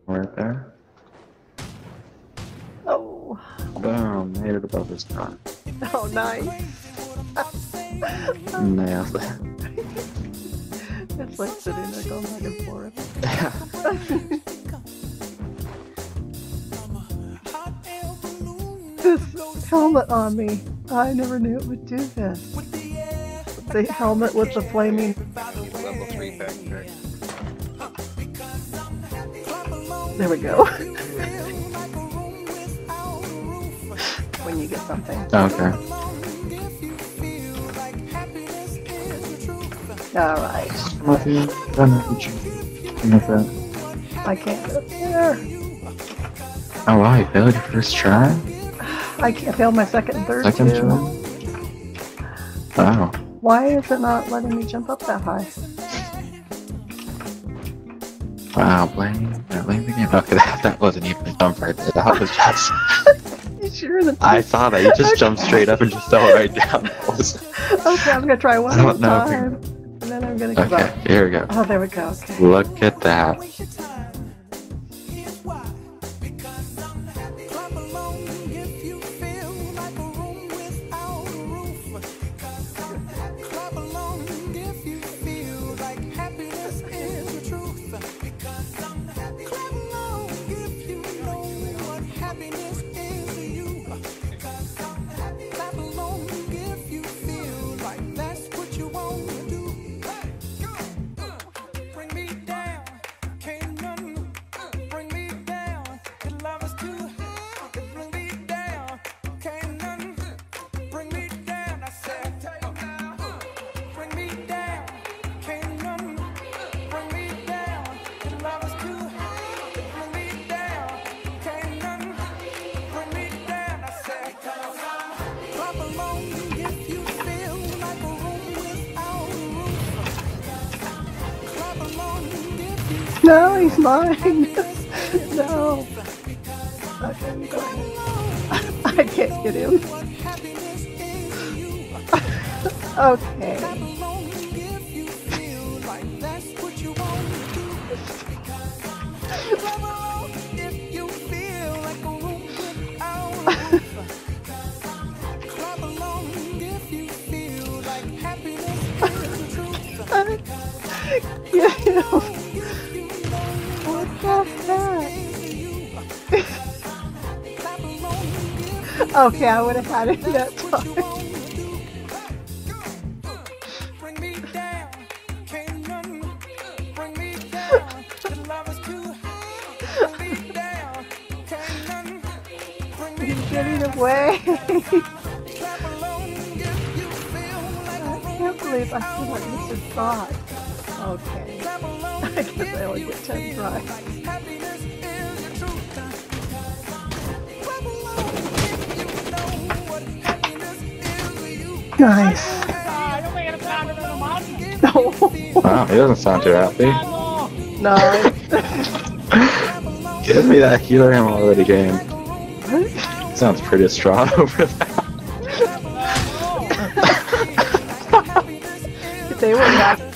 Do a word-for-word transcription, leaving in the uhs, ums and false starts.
Right there. Oh. Boom. Made it above this time. Oh, nice. Nailed it. It's like sitting there going back and forth. Yeah. This helmet on me. I never knew it would do this. The helmet with the flaming. Level three backpack. There we go. When you get something. Okay. Alright. Matthew, run with you. I can't get up there. Oh wow, you failed your first try? I can't fail my second and third Second too. try? Wow. Why is it not letting me jump up that high? Wow, blame, blame the game. Okay, that, that wasn't even a jump right there. That was just... You sure that I saw that. You just jumped straight up and just fell right down. Okay, I'm gonna try one I more don't know if time. And then I'm gonna give Okay, up. here we go. Oh, there we go. Okay. Look at that. No, he's mine. No. Okay, go ahead. I can't get him. Okay. Get him. What the heck? Okay, I would have had it that time. He's getting away. I can't believe I feel like this is God. Okay. I guess I only get ten tries. Nice. No. Wow, he doesn't sound too happy. Nice. Give me that healer ammo already, game. Sounds pretty distraught over that. They were back.